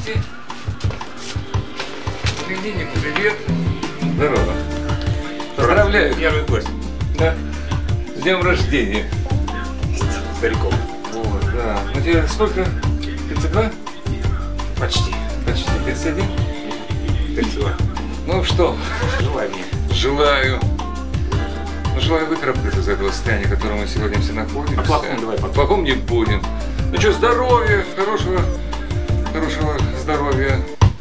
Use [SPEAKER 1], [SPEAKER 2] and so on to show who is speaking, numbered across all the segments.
[SPEAKER 1] гости. Племяннику привет. Здорово. Поздравляю.
[SPEAKER 2] Первый гость.
[SPEAKER 1] Да. С днем рождения.
[SPEAKER 2] Стариков.
[SPEAKER 1] Вот, да. Ну тебе сколько? 32?
[SPEAKER 2] Почти.
[SPEAKER 1] Почти 31?
[SPEAKER 2] 32.
[SPEAKER 1] Ну что?
[SPEAKER 2] Желаю мне.
[SPEAKER 1] Желаю. Ну, желаю выкарабкаться из этого состояния, в котором мы сегодня все находимся.
[SPEAKER 2] О плохом давай
[SPEAKER 1] потом. О плохом не будем. Ну что, здоровья, хорошего здоровья.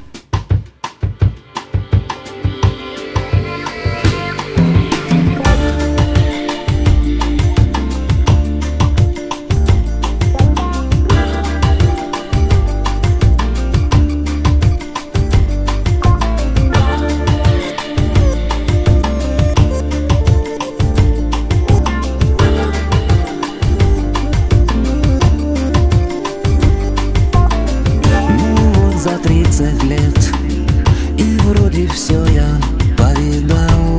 [SPEAKER 3] За 30 лет, и вроде все я повидал.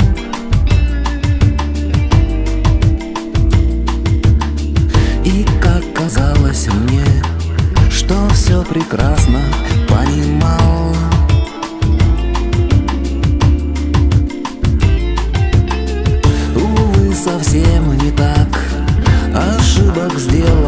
[SPEAKER 3] И как казалось мне, что все прекрасно понимал. Увы, совсем не так, ошибок сделал